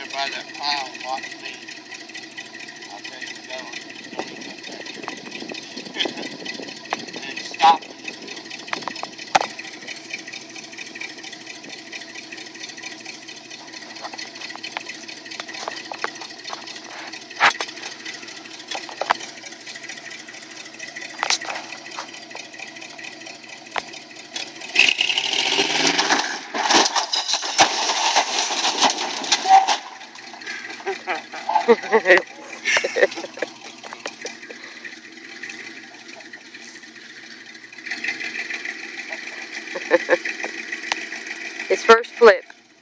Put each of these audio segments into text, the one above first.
by that pile and watch me. I'll tell you to go. And then stop when you feel. His first flip.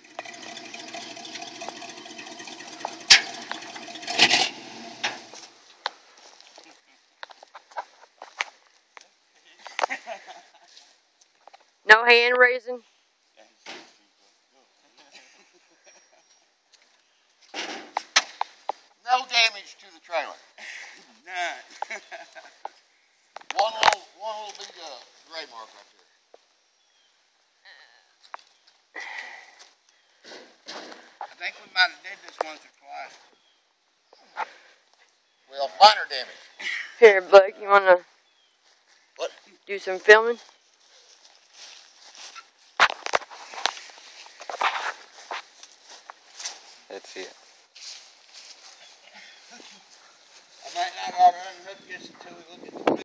No hand raising. No damage to the trailer. None. One little big gray mark right there. I think we might have did this once or twice. Well, minor damage. Here, Buck, you wanna What? do some filming? Let's see it. I might not ought to unhook this until we look at the